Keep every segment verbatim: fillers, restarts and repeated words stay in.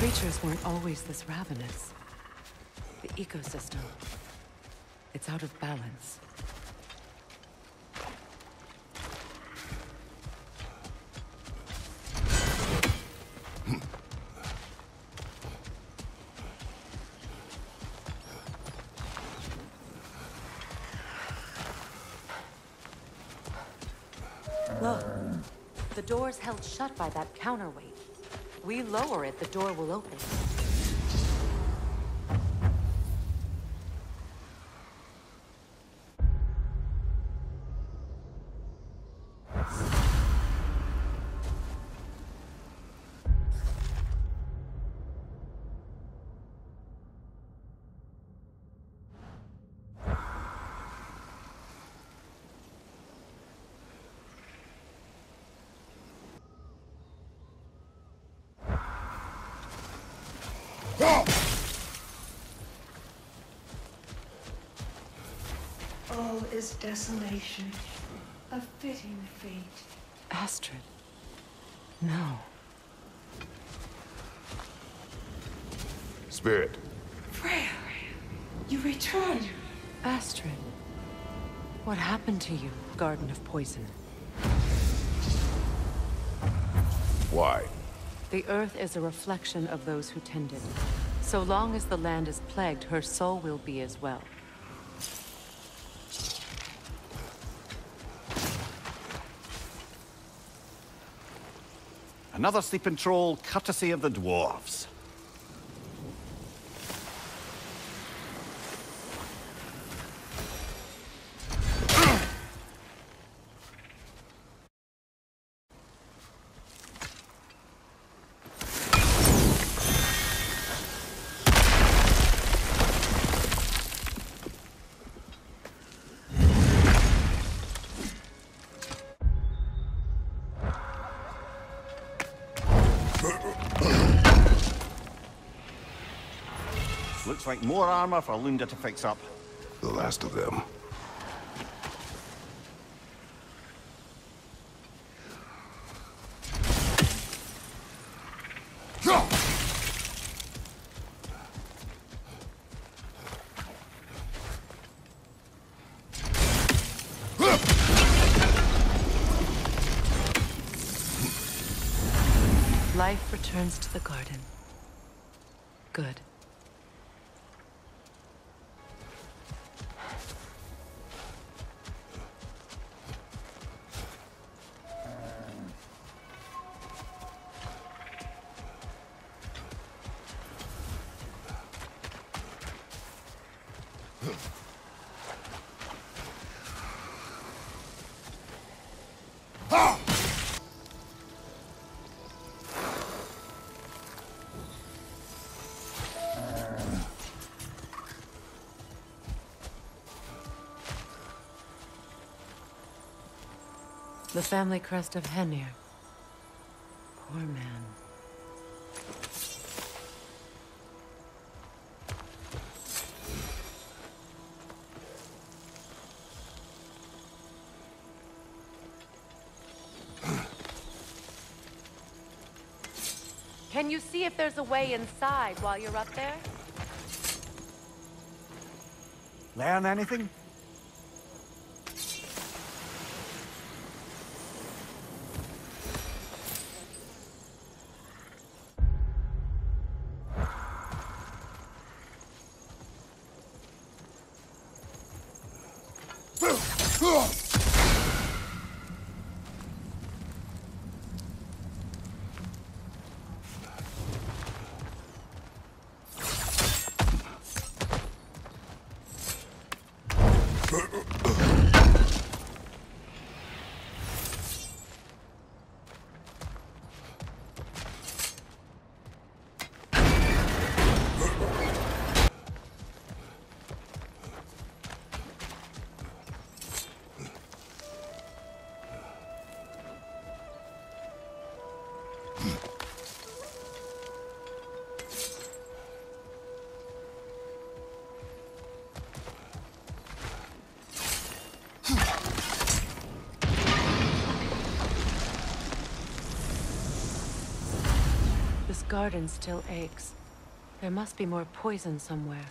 creatures weren't always this ravenous. The ecosystem, it's out of balance. Look, the door's held shut by that counterweight. We lower it, the door will open. All is desolation, a fitting fate. Astrid. No. Spirit. Freya, you returned. Astrid. What happened to you, Garden of Poison? Why? The earth is a reflection of those who tend it. So long as the land is plagued, her soul will be as well. Another sleeping troll, courtesy of the dwarves. Looks like more armor for Lunda to fix up. The last of them. Life returns to the garden. Good. The family crest of Henir. Poor man. Can you see if there's a way inside while you're up there? Learn anything? This garden still aches. There must be more poison somewhere.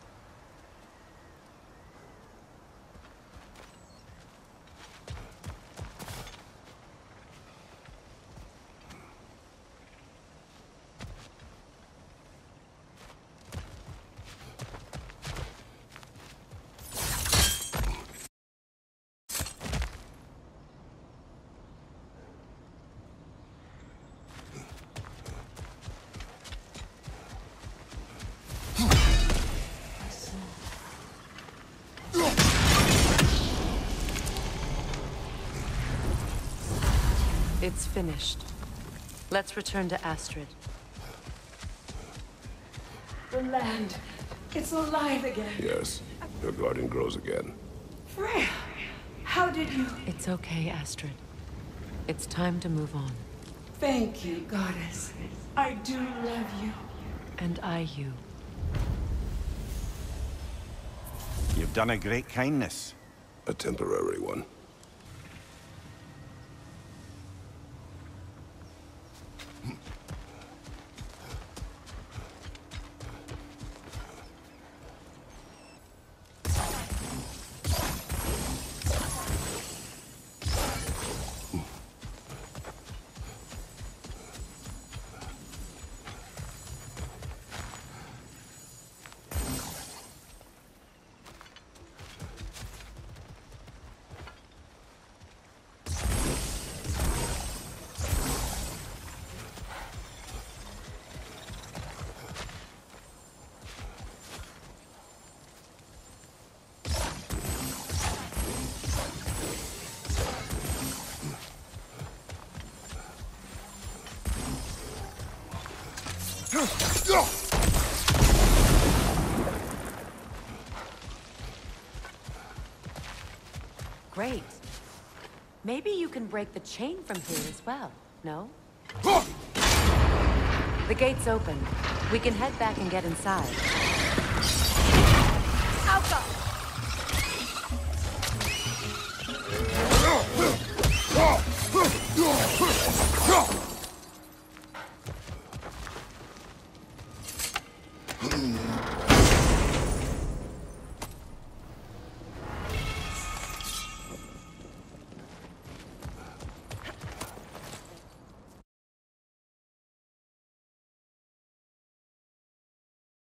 It's finished. Let's return to Astrid. The land. It's alive again. Yes, your garden grows again. Freya, how did you... It's okay, Astrid. It's time to move on. Thank you, goddess. I do love you. And I you. You've done a great kindness. A temporary one. Great. Maybe you can break the chain from here as well, no? The gate's open. We can head back and get inside.